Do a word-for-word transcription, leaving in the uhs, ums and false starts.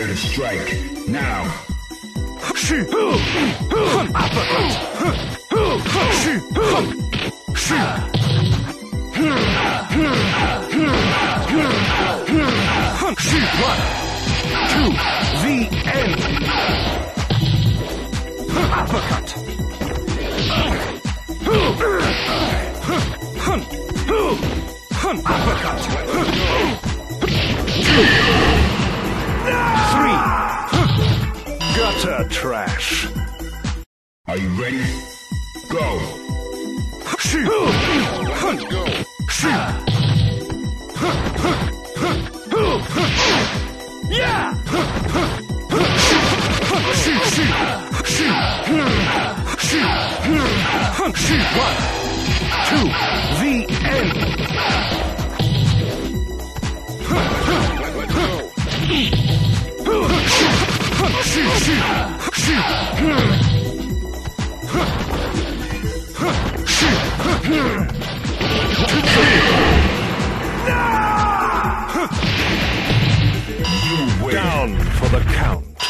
to strike. Now. Shi. Uppercut. Shi. Shi. Shi. One. Two. The end. Uppercut. Uppercut. Three. Gutter trash. Are you ready? Go. Shoot. Go. Shoot. Yeah. Shoot. Shoot. Shoot. Shoot. Shoot. One. Two. The end. Shoot, shoot, shoot. Shoot. You win. Down for the count.